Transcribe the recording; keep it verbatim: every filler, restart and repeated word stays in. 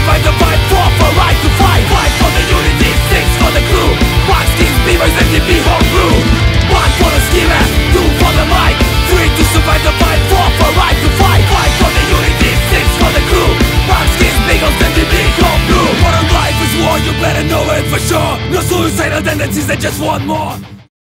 survive the fight, four for right to fight. Five for the unity, six for the crew. One skins, beavers, M D B home brew. One for the ski mask, two for the mic. Three to survive the fight, four for right to fight. Five for the unity, six for the crew. One skins, beagles, M D B home brew. Modern life is war, you better know it for sure. No suicidal tendencies, they just want more.